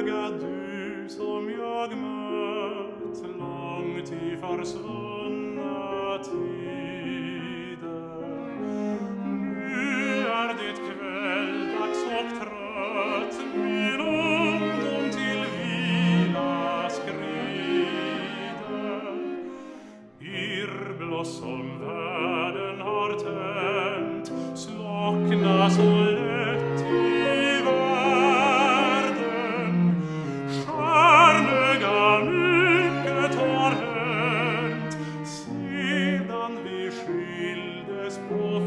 öga du som jag mött långt i försvunna tider. Nu är det kvälldags och trött, min ungdom till vila skrider. Irrblås som världen har tänt slockna så lätt i världen. Stjärnöga mycket har hänt sedan vi skildes på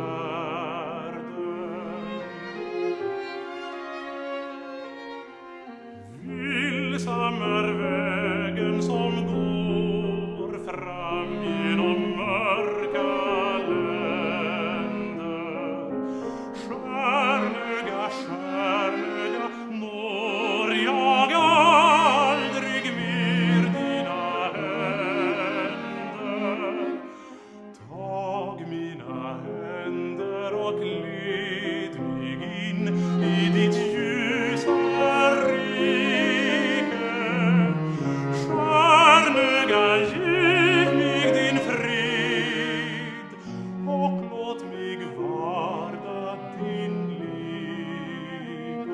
färden. Vilsam är vägen som går fram genom mörka länder. Stjärnöga, stjärnöga, når jag aldrig mer dina händer. Tag mina händer och led mig in i ditt ljusa rike. Stjärnöga, giv mig din frid och låt mig vara din like.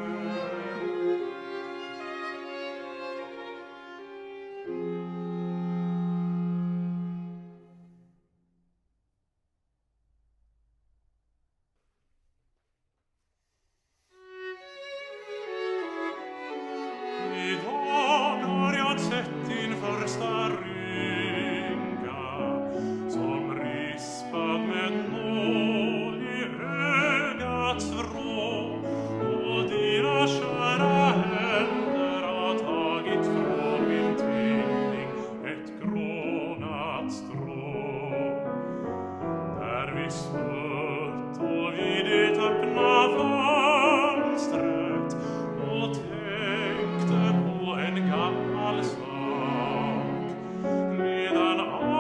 Idag har jag sett din första rynka som rispat med nål i ögats vrå, och dina kära händer har tagit från min tinning ett grånat strå. Där vi sutt och vid det öppna fönstret och tänkte på en gammal sak, medan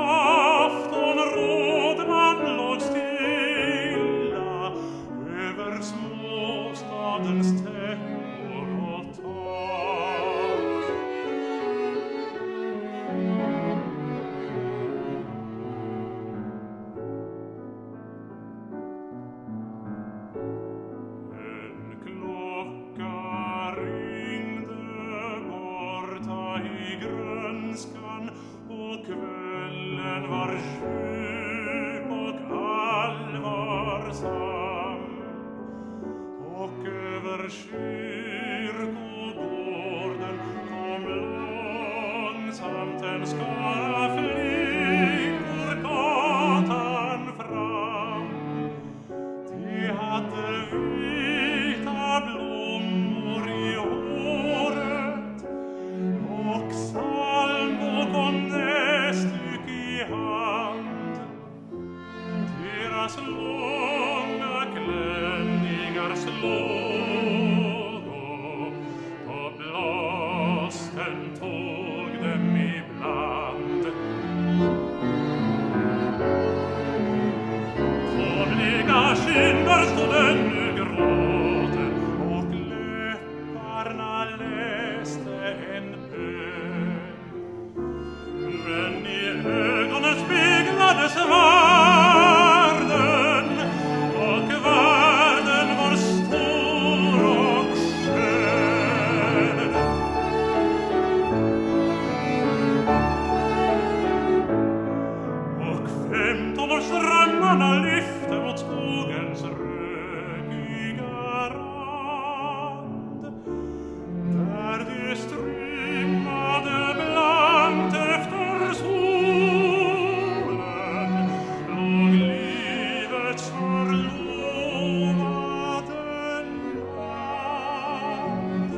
aftonrodnan låg stilla över småstadens täckor och tak. En klocka ringde borta i grönskan, och kvällen var djup och allvarsam. Och över kyrkogården kom långsamt en skara flickor gatan fram. De hade vita blommor i håret och psalmbok och näsduk i hand. Deras långa klänningar slog och blåsten tog dem ibland. Komliga kinder stod ännu gråten, och läpparna läste en bön. Men i ögonen speglades världen, och världen var stor och skön. Och 15-årsdrömmarna lyfte mot skogens rökiga rand, där det strimmade blankt efter solen låg livets förlovade land.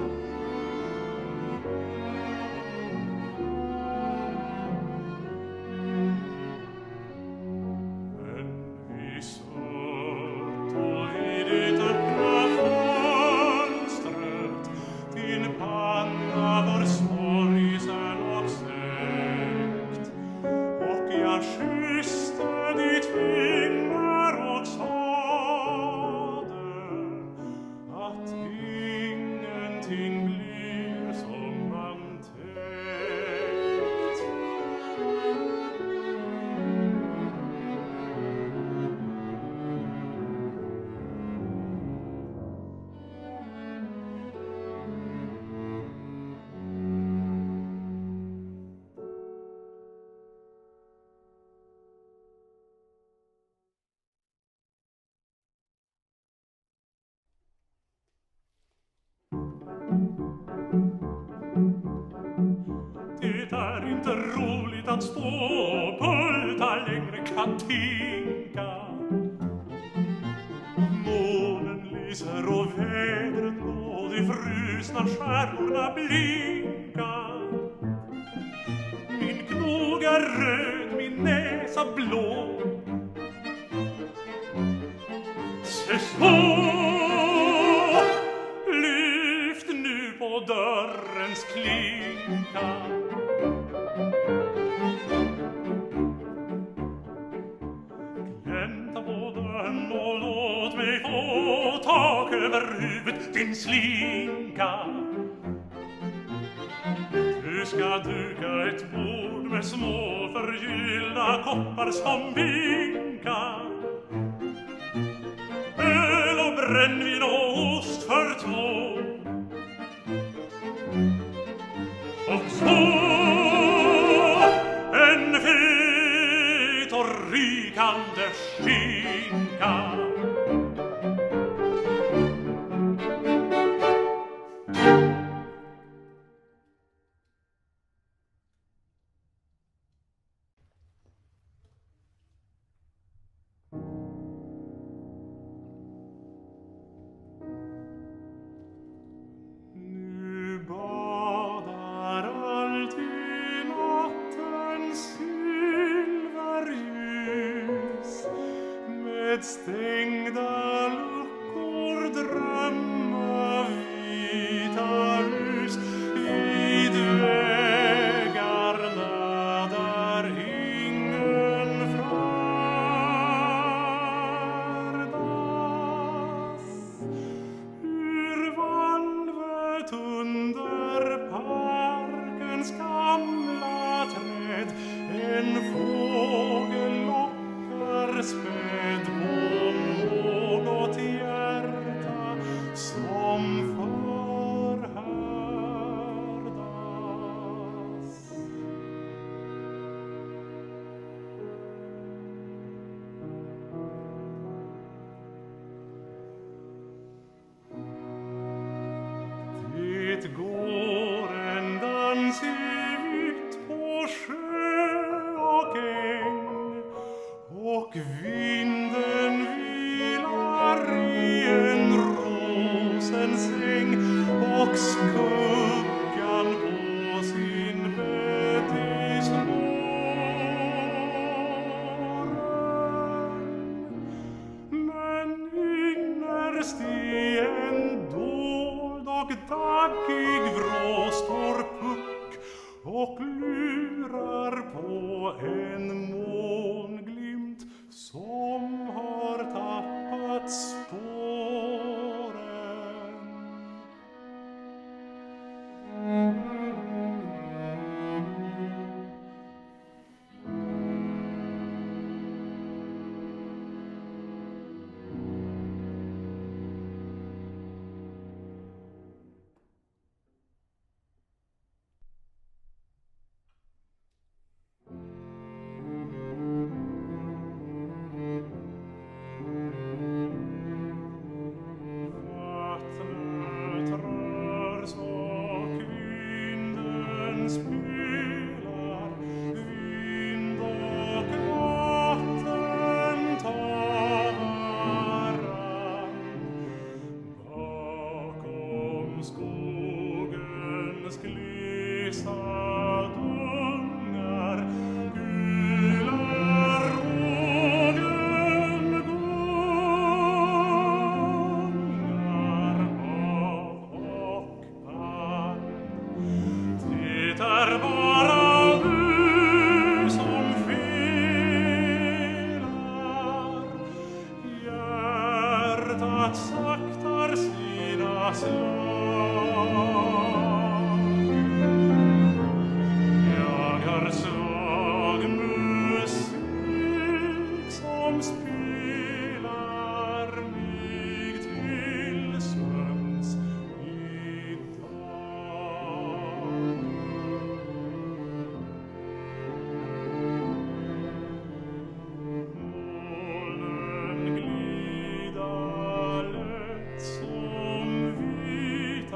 Men vi satt och vid det öppna fönstret, din panna var sorgsen och sänkt, och jag kysste ditt finger och sade att ingenting blir kan stå, pulta längre kan tinka. Månen lyser och vädret och de frusna stjärnorna blinka. Min knog är röd, min näsa blå. Se så, lyft nu på dörrens klinka. Glänta på dörren och låt mig få tak över huvudet, din slinka. Du ska duka ett bord med små förgyllda koppar som vinka. Öl och brännvin och ost för två. Och så en fet och rykande skinka. Stängda luckor drömma vita hus vid vägarna där ingen färdas. Ur valvet under parkens gamla träd en fågel lockar späd på något hjärta som förhärdas. Det går en dans i vitt på sjö och äng, och vinden vilar i en rosensäng, och skuggan på sin bädd i snåren. Men innerst i en dold och daggig vrå står Puck och lurar på en månglimt som har tappat spåren.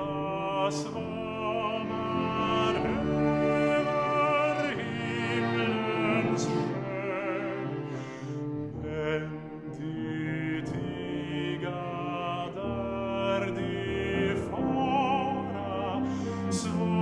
Svanar över himlen Så